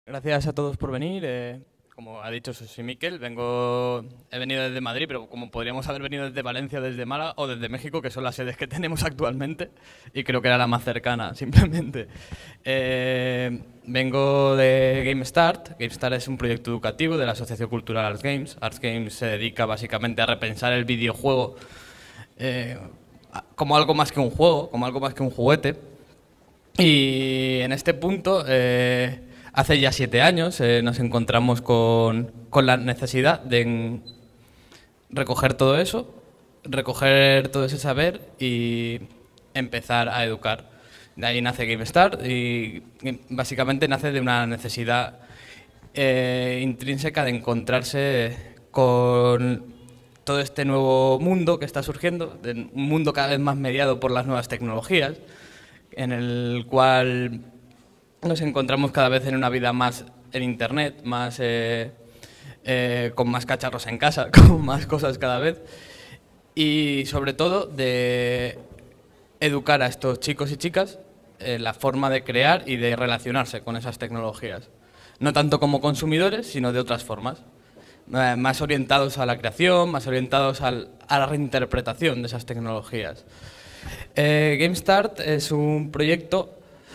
Gracias a todos por venir. Como ha dicho, soy Miquel, he venido desde Madrid, pero como podríamos haber venido desde Valencia, desde Málaga o desde México, que son las sedes que tenemos actualmente, y creo que era la más cercana, simplemente. Vengo de GameStart. GameStart es un proyecto educativo de la Asociación Cultural Arts Games. Arts Games se dedica básicamente a repensar el videojuego como algo más que un juego, como algo más que un juguete. Y en este punto, hace ya 7 años, nos encontramos con la necesidad de recoger todo eso, recoger todo ese saber y empezar a educar. De ahí nace GameStart y básicamente nace de una necesidad intrínseca de encontrarse con todo este nuevo mundo que está surgiendo, un mundo cada vez más mediado por las nuevas tecnologías, en el cual nos encontramos cada vez en una vida más en Internet, más con más cacharros en casa, con más cosas cada vez, y sobre todo de educar a estos chicos y chicas en la forma de crear y de relacionarse con esas tecnologías. No tanto como consumidores, sino de otras formas, más orientados a la creación, más orientados a la reinterpretación de esas tecnologías. GameStart es un proyecto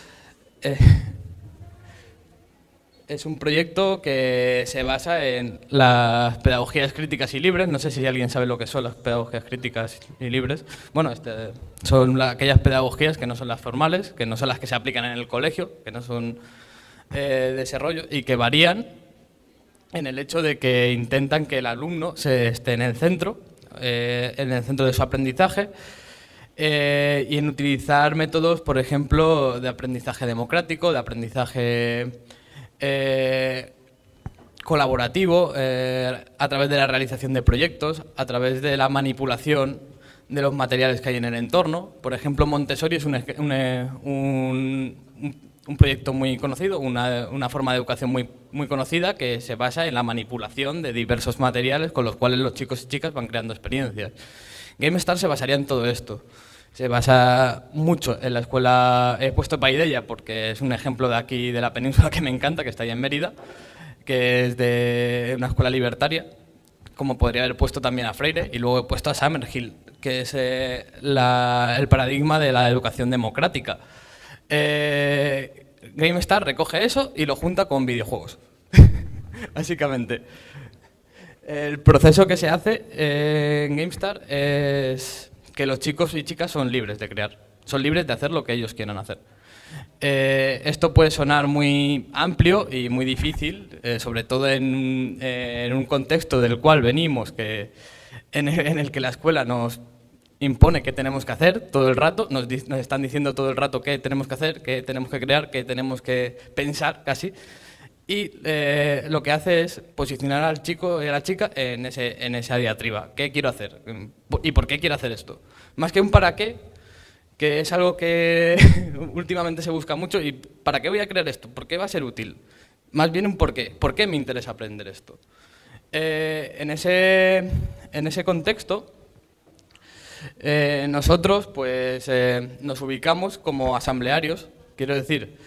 que se basa en las pedagogías críticas y libres. No sé si alguien sabe lo que son las pedagogías críticas y libres. Bueno, son aquellas pedagogías que no son las formales, que no son las que se aplican en el colegio, que no son de ese rollo y que varían en el hecho de que intentan que el alumno esté en el centro de su aprendizaje. Y en utilizar métodos, por ejemplo, de aprendizaje democrático, de aprendizaje colaborativo, a través de la realización de proyectos, a través de la manipulación de los materiales que hay en el entorno. Por ejemplo, Montessori es un proyecto muy conocido, una forma de educación muy conocida que se basa en la manipulación de diversos materiales con los cuales los chicos y chicas van creando experiencias. GameStar se basaría en todo esto. Se basa mucho en la escuela, he puesto Paideia porque es un ejemplo de aquí, de la península, que me encanta, que está ahí en Mérida, que es de una escuela libertaria, como podría haber puesto también a Freire, y luego he puesto a Summerhill, que es el paradigma de la educación democrática. GameStar recoge eso y lo junta con videojuegos, básicamente. El proceso que se hace en GameStar es que los chicos y chicas son libres de crear, son libres de hacer lo que ellos quieran hacer. Esto puede sonar muy amplio y muy difícil, sobre todo en un contexto del cual venimos, en el que la escuela nos impone qué tenemos que hacer todo el rato, nos están diciendo todo el rato qué tenemos que hacer, qué tenemos que crear, qué tenemos que pensar casi. Y lo que hace es posicionar al chico y a la chica en esa diatriba. ¿Qué quiero hacer? ¿Y por qué quiero hacer esto? Más que un para qué, que es algo que últimamente se busca mucho. ¿Y para qué voy a crear esto? ¿Por qué va a ser útil? Más bien un por qué. ¿Por qué me interesa aprender esto? En ese contexto, nosotros pues, nos ubicamos como asamblearios. Quiero decir,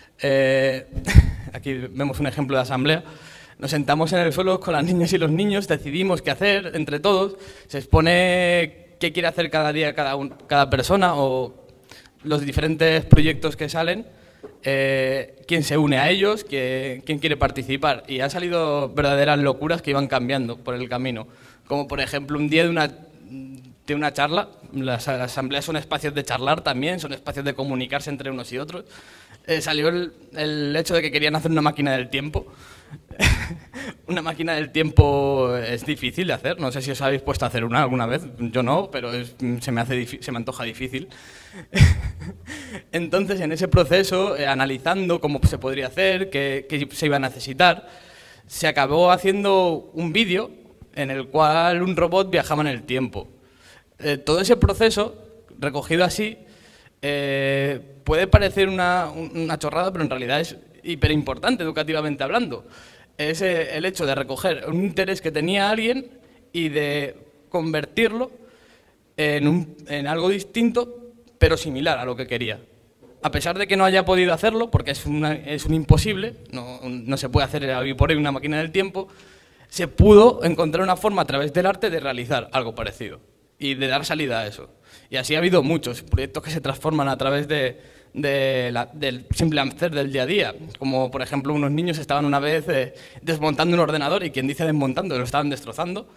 aquí vemos un ejemplo de asamblea. Nos sentamos en el suelo con las niñas y los niños, decidimos qué hacer entre todos, se expone qué quiere hacer cada día cada persona o los diferentes proyectos que salen, quién se une a ellos, quién quiere participar. Y han salido verdaderas locuras que iban cambiando por el camino. Como por ejemplo un día de una charla. Las asambleas son espacios de charlar también, son espacios de comunicarse entre unos y otros. Salió el hecho de que querían hacer una máquina del tiempo. Una máquina del tiempo es difícil de hacer, no sé si os habéis puesto a hacer una alguna vez, yo no, pero se me antoja difícil. Entonces, en ese proceso, analizando cómo se podría hacer, qué se iba a necesitar, se acabó haciendo un vídeo en el cual un robot viajaba en el tiempo. Todo ese proceso, recogido así, puede parecer una chorrada, pero en realidad es hiperimportante educativamente hablando. Es el hecho de recoger un interés que tenía alguien y de convertirlo en algo distinto, pero similar a lo que quería. a pesar de que no haya podido hacerlo, porque es un imposible, no se puede hacer hoy por hoy una máquina del tiempo, se pudo encontrar una forma a través del arte de realizar algo parecido y de dar salida a eso. Y así ha habido muchos proyectos que se transforman a través del simple hacer del día a día. Como, por ejemplo, unos niños estaban una vez desmontando un ordenador y quien dice desmontando, lo estaban destrozando.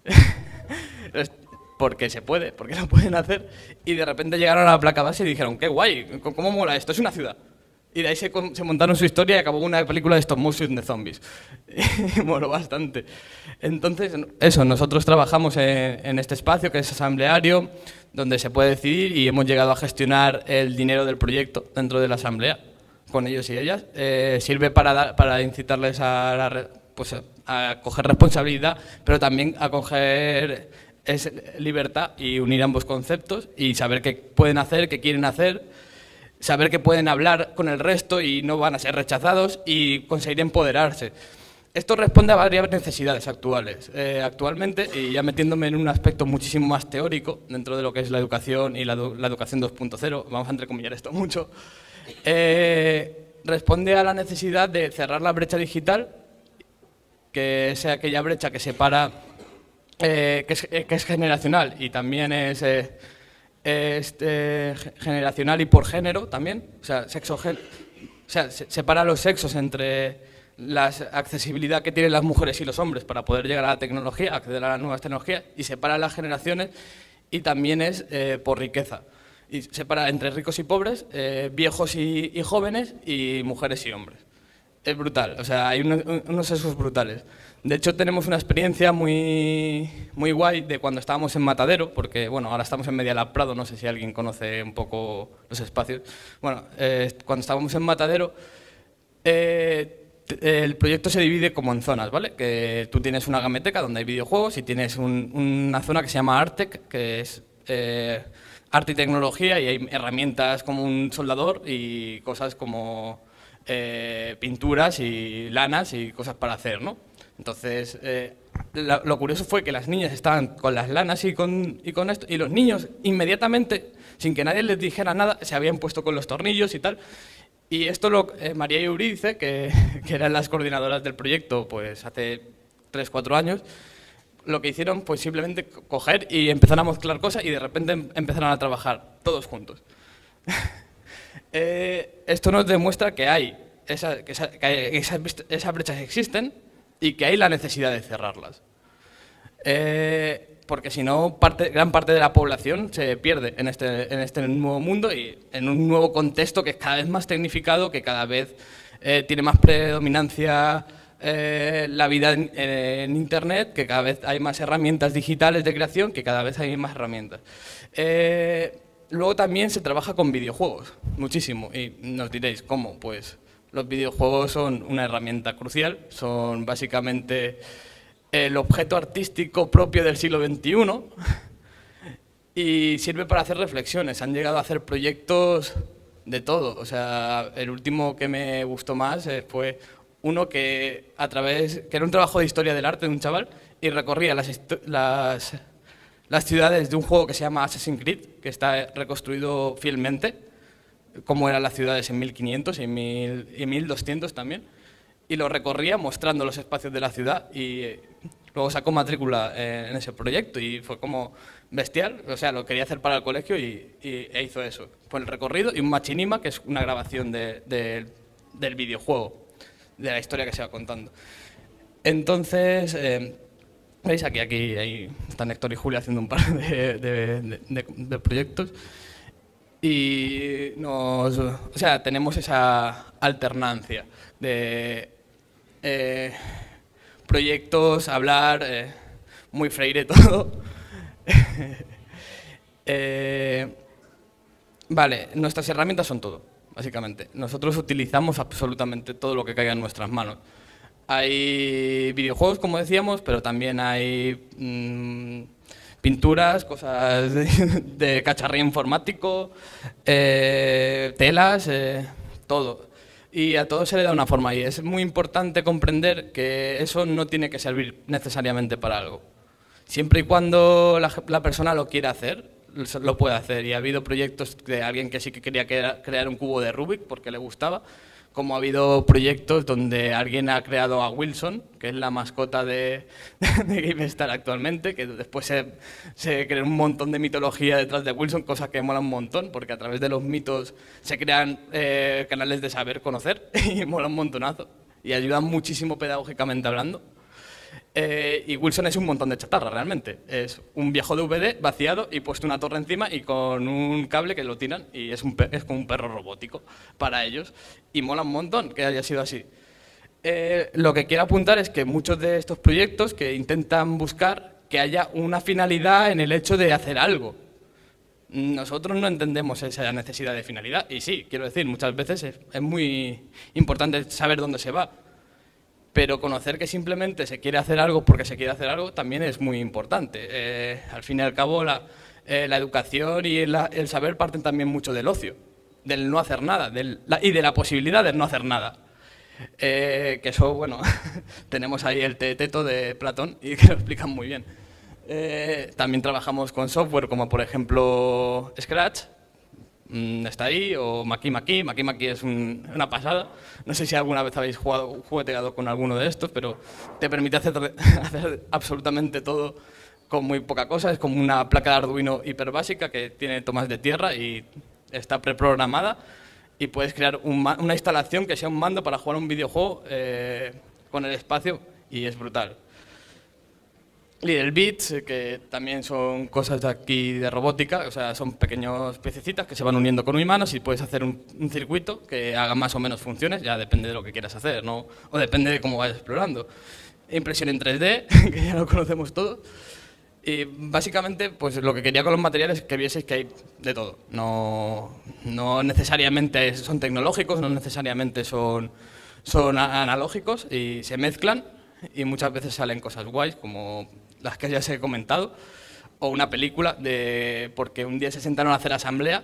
Porque se puede, porque lo pueden hacer. Y de repente llegaron a la placa base y dijeron, qué guay, ¿cómo mola esto? Es una ciudad. Y de ahí se montaron su historia y acabó una película de stop motion de zombies. Y moló bastante. Entonces, eso, nosotros trabajamos en este espacio que es asambleario, donde se puede decidir y hemos llegado a gestionar el dinero del proyecto dentro de la asamblea, con ellos y ellas. Sirve para incitarles a coger responsabilidad, pero también a coger libertad y unir ambos conceptos y saber qué pueden hacer, qué quieren hacer, saber que pueden hablar con el resto y no van a ser rechazados y conseguir empoderarse. Esto responde a varias necesidades actuales. Actualmente, y ya metiéndome en un aspecto muchísimo más teórico, dentro de lo que es la educación y la educación 2.0, vamos a entrecomillar esto mucho, responde a la necesidad de cerrar la brecha digital, que sea aquella brecha que separa, que es generacional y también es generacional y por género también, o sea, separa los sexos entre la accesibilidad que tienen las mujeres y los hombres para poder llegar a la tecnología, acceder a las nuevas tecnologías, y separa las generaciones y también es por riqueza. Y separa entre ricos y pobres, viejos y jóvenes y mujeres y hombres. Es brutal, o sea, hay unos sesgos brutales. De hecho, tenemos una experiencia muy guay de cuando estábamos en Matadero, porque, bueno, ahora estamos en Media Lab Prado, no sé si alguien conoce un poco los espacios. Bueno, cuando estábamos en Matadero, el proyecto se divide como en zonas, ¿vale? Que tú tienes una gameteca donde hay videojuegos y tienes una zona que se llama Artec, que es arte y tecnología, y hay herramientas como un soldador y cosas como pinturas y lanas y cosas para hacer, ¿no? Entonces, lo curioso fue que las niñas estaban con las lanas y con esto, y los niños inmediatamente, sin que nadie les dijera nada, se habían puesto con los tornillos y tal. Y esto María y Euridice, que eran las coordinadoras del proyecto pues hace 3-4 años, lo que hicieron fue simplemente coger y empezar a mezclar cosas y de repente empezaron a trabajar todos juntos. Esto nos demuestra que esas brechas existen y que hay la necesidad de cerrarlas. Porque si no, gran parte de la población se pierde en este nuevo mundo y en un nuevo contexto que es cada vez más tecnificado, que cada vez tiene más predominancia la vida en Internet, que cada vez hay más herramientas digitales de creación, que cada vez hay más herramientas. Luego también se trabaja con videojuegos, muchísimo, y nos diréis, ¿cómo? Pues los videojuegos son una herramienta crucial, son básicamente el objeto artístico propio del siglo XXI y sirve para hacer reflexiones. Han llegado a hacer proyectos de todo. O sea, el último que me gustó más fue uno que era un trabajo de historia del arte de un chaval y recorría las ciudades de un juego que se llama Assassin's Creed, que está reconstruido fielmente, como eran las ciudades en 1500 y 1200 también. Y lo recorría mostrando los espacios de la ciudad y luego sacó matrícula en ese proyecto y fue como bestial, o sea, lo quería hacer para el colegio e hizo eso. Fue el recorrido y un machinima, que es una grabación del videojuego, de la historia que se va contando. Entonces, veis ahí están Héctor y Julia haciendo un par de proyectos y o sea, tenemos esa alternancia de proyectos, hablar, muy Freire todo. Vale, nuestras herramientas son todo, básicamente. Nosotros utilizamos absolutamente todo lo que caiga en nuestras manos. Hay videojuegos, como decíamos, pero también hay pinturas, cosas de cacharrío informático, telas, todo. Y a todo se le da una forma y es muy importante comprender que eso no tiene que servir necesariamente para algo. Siempre y cuando la persona lo quiera hacer, lo puede hacer. Y ha habido proyectos de alguien que sí que quería crear un cubo de Rubik porque le gustaba, como ha habido proyectos donde alguien ha creado a Wilson, que es la mascota de GameStar actualmente, que después se crea un montón de mitología detrás de Wilson, cosa que mola un montón, porque a través de los mitos se crean canales de saber conocer y mola un montonazo. Y ayudan muchísimo pedagógicamente hablando. Y Wilson es un montón de chatarra, realmente. Es un viejo DVD vaciado y puesto una torre encima y con un cable que lo tiran y es como un perro robótico para ellos. Y mola un montón que haya sido así. Lo que quiero apuntar es que muchos de estos proyectos que intentan buscar que haya una finalidad en el hecho de hacer algo. Nosotros no entendemos esa necesidad de finalidad y sí, quiero decir, muchas veces es muy importante saber dónde se va. Pero conocer que simplemente se quiere hacer algo porque se quiere hacer algo también es muy importante. Al fin y al cabo, la educación y el saber parten también mucho del ocio, del no hacer nada y de la posibilidad de no hacer nada. Que eso, bueno, tenemos ahí el Teeteto de Platón y que lo explican muy bien. También trabajamos con software como por ejemplo Scratch, está ahí, o Maki Maki. Maki Maki es una pasada. No sé si alguna vez habéis jugueteado con alguno de estos, pero te permite hacer absolutamente todo con muy poca cosa. Es como una placa de Arduino hiper básica que tiene tomas de tierra y está preprogramada. Y puedes crear una instalación que sea un mando para jugar un videojuego con el espacio y es brutal. Little Bits, que también son cosas de aquí de robótica, o sea, son pequeños piececitas que se van uniendo con manos y puedes hacer un circuito que haga más o menos funciones, ya depende de lo que quieras hacer, ¿no? O depende de cómo vayas explorando. Impresión en 3D, que ya lo conocemos todos. Y básicamente, pues lo que quería con los materiales es que vieseis que hay de todo. No necesariamente son tecnológicos, no necesariamente son analógicos y se mezclan y muchas veces salen cosas guays, como las que ya os he comentado, o una película porque un día se sentaron a hacer asamblea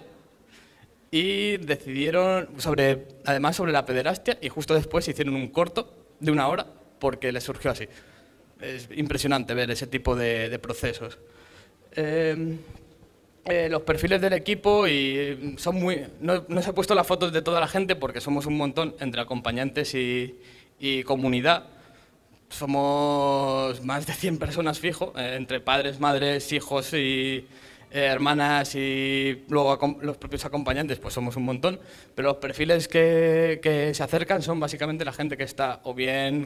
y decidieron además sobre la pederastia y justo después hicieron un corto de 1 hora porque les surgió así. Es impresionante ver ese tipo de procesos. Los perfiles del equipo son muy... No se ha puesto las fotos de toda la gente porque somos un montón entre acompañantes y comunidad. Somos más de 100 personas fijo, entre padres, madres, hijos y hermanas y luego los propios acompañantes, pues somos un montón. Pero los perfiles que se acercan son básicamente la gente que está o bien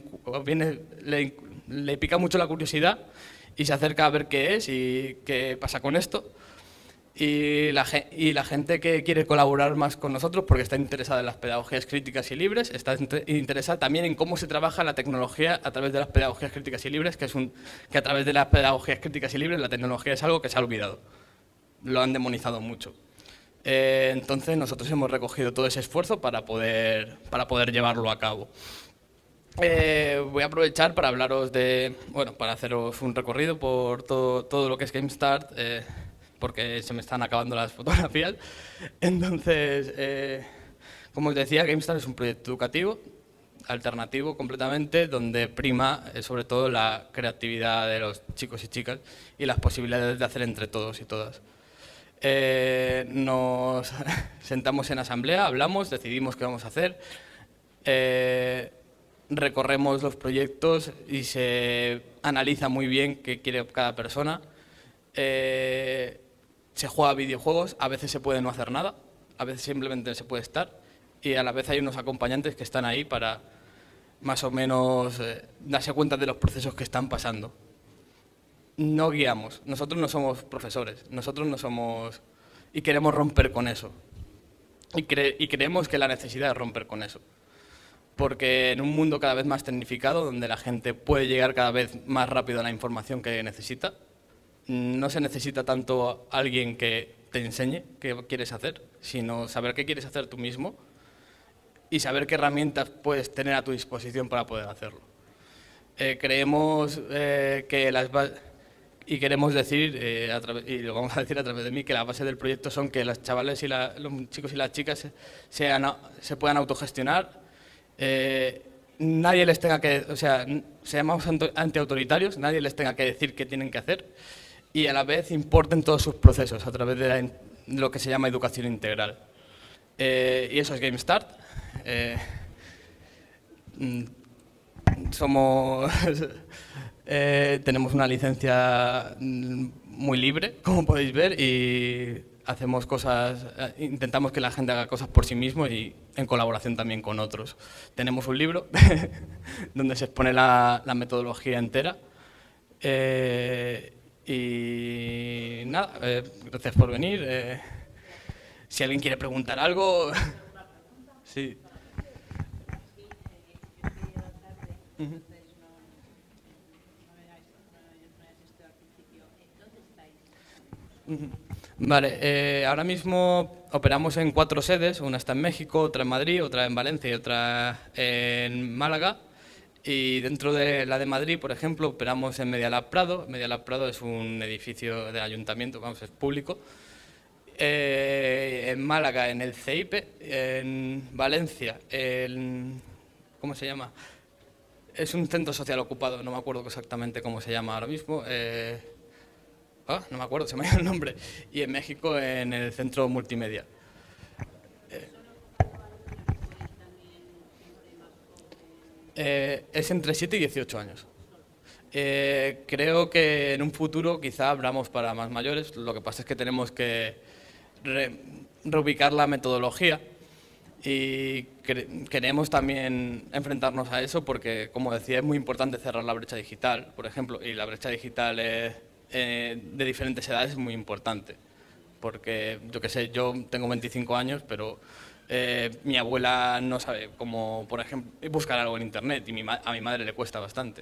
le pica mucho la curiosidad y se acerca a ver qué es y qué pasa con esto. Y la gente que quiere colaborar más con nosotros porque está interesada en las pedagogías críticas y libres, está interesada también en cómo se trabaja la tecnología a través de las pedagogías críticas y libres, que a través de las pedagogías críticas y libres la tecnología es algo que se ha olvidado. Lo han demonizado mucho. Entonces nosotros hemos recogido todo ese esfuerzo para poder llevarlo a cabo. Voy a aprovechar para hablaros para haceros un recorrido por todo lo que es GameStart, porque se me están acabando las fotografías. Entonces, como os decía, GameStart es un proyecto educativo, alternativo completamente, donde prima sobre todo la creatividad de los chicos y chicas y las posibilidades de hacer entre todos y todas. Nos sentamos en asamblea, hablamos, decidimos qué vamos a hacer, recorremos los proyectos y se analiza muy bien qué quiere cada persona. Se juega a videojuegos, a veces se puede no hacer nada, a veces simplemente se puede estar y a la vez hay unos acompañantes que están ahí para más o menos darse cuenta de los procesos que están pasando. No guiamos, nosotros no somos profesores, nosotros no somos... y queremos romper con eso. Y creemos que la necesidad de romper con eso. Porque en un mundo cada vez más tecnificado, donde la gente puede llegar cada vez más rápido a la información que necesita, no se necesita tanto alguien que te enseñe qué quieres hacer, sino saber qué quieres hacer tú mismo y saber qué herramientas puedes tener a tu disposición para poder hacerlo. Creemos y queremos decir, y lo vamos a decir a través de mí, que la base del proyecto son que los chavales y los chicos y las chicas se puedan autogestionar, nadie les tenga que, o sea, seamos antiautoritarios, nadie les tenga que decir qué tienen que hacer y a la vez importen todos sus procesos a través de lo que se llama educación integral. Y eso es GameStart. Somos tenemos una licencia muy libre, como podéis ver, y hacemos cosas, intentamos que la gente haga cosas por sí mismo y en colaboración también con otros. Tenemos un libro donde se expone la metodología entera. Y nada, gracias por venir. Si alguien quiere preguntar algo... Sí. Vale, ahora mismo operamos en 4 sedes, una está en México, otra en Madrid, otra en Valencia y otra en Málaga. Y dentro de la de Madrid, por ejemplo, operamos en Medialab Prado. Medialab Prado es un edificio del ayuntamiento, vamos, es público. En Málaga, en el CEIPE, en Valencia, ¿cómo se llama? Es un centro social ocupado, no me acuerdo exactamente cómo se llama ahora mismo. No me acuerdo, se me ha ido el nombre. Y en México, en el centro multimedia. Es entre 7 y 18 años. Creo que en un futuro quizá abramos para más mayores. Lo que pasa es que tenemos que reubicar la metodología y queremos también enfrentarnos a eso porque, como decía, es muy importante cerrar la brecha digital, por ejemplo, y la brecha digital de diferentes edades es muy importante. Porque, yo qué sé, yo tengo 25 años, pero mi abuela no sabe cómo, por ejemplo, buscar algo en internet y a mi madre le cuesta bastante.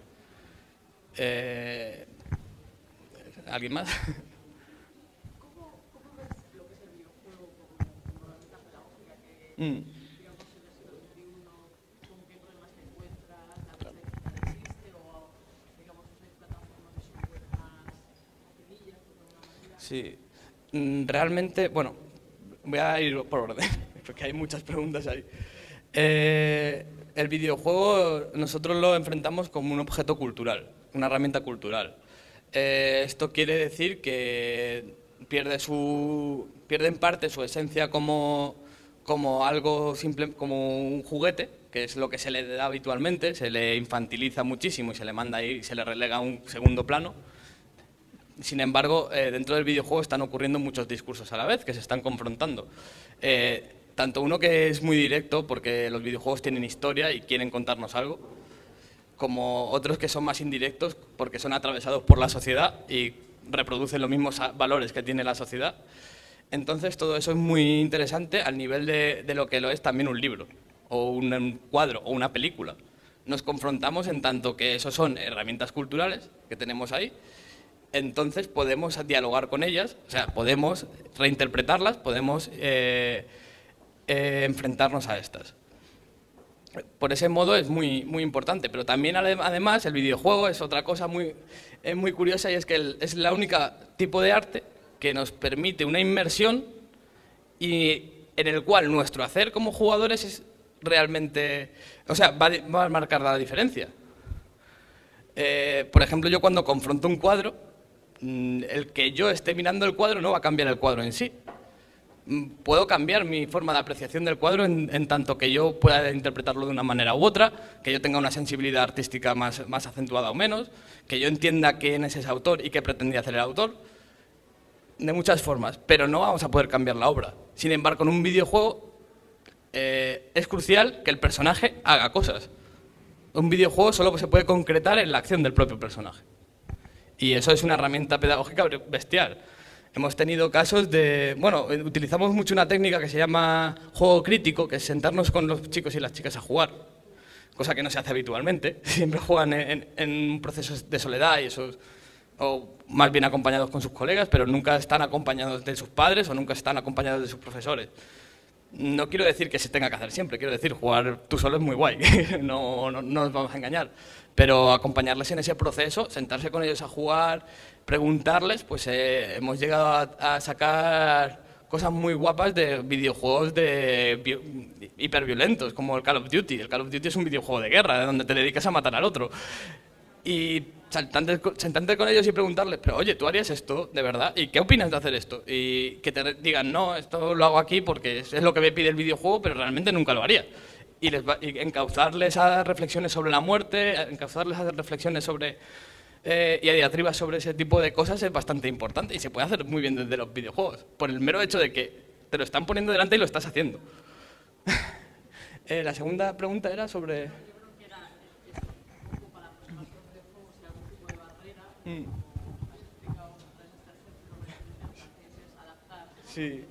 ¿Alguien más? ¿Cómo ves lo que es el videojuego como herramienta pedagógica? Digamos, en el siglo XXI, ¿con qué problemas te encuentras? ¿La brecha digital existe o, digamos, hay plataformas de software más pequeñillas, por alguna manera? Sí, realmente, bueno, voy a ir por orden, porque hay muchas preguntas ahí. El videojuego nosotros lo enfrentamos como un objeto cultural, una herramienta cultural. Esto quiere decir que pierde en parte su esencia como algo simple, como un juguete, que es lo que se le da habitualmente, se le infantiliza muchísimo y se le manda ahí, se le relega a un segundo plano. Sin embargo, dentro del videojuego están ocurriendo muchos discursos a la vez que se están confrontando. Tanto uno que es muy directo, porque los videojuegos tienen historia y quieren contarnos algo, como otros que son más indirectos, porque son atravesados por la sociedad y reproducen los mismos valores que tiene la sociedad. Entonces, todo eso es muy interesante al nivel de lo que lo es también un libro, o un cuadro, o una película. Nos confrontamos en tanto que eso son herramientas culturales que tenemos ahí. Entonces podemos dialogar con ellas, o sea, podemos reinterpretarlas, podemos enfrentarnos a estas. Por ese modo es muy importante, pero también además el videojuego es otra cosa muy curiosa y es que es la única tipo de arte que nos permite una inmersión y en el cual nuestro hacer como jugadores es realmente, o sea, va a marcar la diferencia. Por ejemplo, yo cuando confronto un cuadro, el que yo esté mirando el cuadro no va a cambiar el cuadro en sí. Puedo cambiar mi forma de apreciación del cuadro en tanto que yo pueda interpretarlo de una manera u otra, que yo tenga una sensibilidad artística más acentuada o menos, que yo entienda quién es ese autor y qué pretendía hacer el autor, de muchas formas, pero no vamos a poder cambiar la obra. Sin embargo, en un videojuego es crucial que el personaje haga cosas. Un videojuego solo se puede concretar en la acción del propio personaje. Y eso es una herramienta pedagógica bestial. Hemos tenido casos de... Bueno, utilizamos mucho una técnica que se llama juego crítico, que es sentarnos con los chicos y las chicas a jugar, cosa que no se hace habitualmente. Siempre juegan en procesos de soledad y esos, o más bien acompañados con sus colegas, pero nunca están acompañados de sus padres o nunca están acompañados de sus profesores. No quiero decir que se tenga que hacer siempre, quiero decir, jugar tú solo es muy guay, no nos vamos a engañar, pero acompañarles en ese proceso, sentarse con ellos a jugar, preguntarles, pues hemos llegado a sacar cosas muy guapas de videojuegos hiperviolentos, como el Call of Duty. El Call of Duty es un videojuego de guerra, donde te dedicas a matar al otro. Y sentarte con ellos y preguntarles, pero oye, ¿tú harías esto de verdad? ¿Y qué opinas de hacer esto? Y que te digan, no, esto lo hago aquí porque es lo que me pide el videojuego, pero realmente nunca lo haría. Y encauzarles a reflexiones sobre la muerte, encauzarles a reflexiones sobre y a diatribas sobre ese tipo de cosas es bastante importante y se puede hacer muy bien desde los videojuegos, por el mero hecho de que te lo están poniendo delante y lo estás haciendo. La segunda pregunta era sobre... Sí.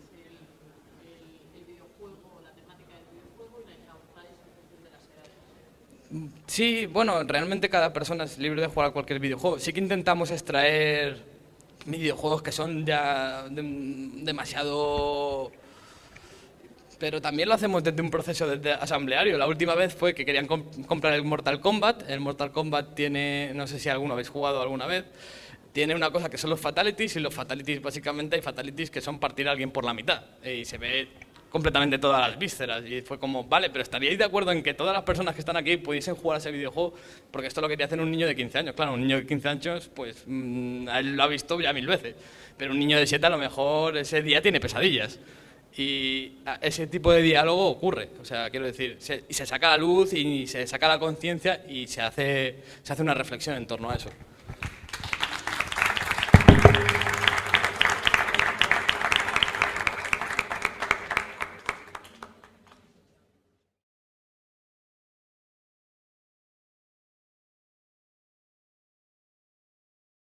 Sí, bueno, realmente cada persona es libre de jugar a cualquier videojuego. Sí que intentamos extraer videojuegos que son ya demasiado... Pero también lo hacemos desde un proceso desde asambleario. La última vez fue que querían comprar el Mortal Kombat. El Mortal Kombat tiene, no sé si alguno habéis jugado alguna vez, tiene una cosa que son los fatalities, y los fatalities básicamente hay fatalities que son partir a alguien por la mitad. Y se ve completamente todas las vísceras. Y fue como, vale, pero ¿estaríais de acuerdo en que todas las personas que están aquí pudiesen jugar a ese videojuego? Porque esto lo quería hacer un niño de 15 años. Claro, un niño de 15 años, pues a él lo ha visto ya 1000 veces. Pero un niño de 7 a lo mejor ese día tiene pesadillas. Y ese tipo de diálogo ocurre, o sea, quiero decir, y se saca la luz y se saca la conciencia y se hace una reflexión en torno a eso.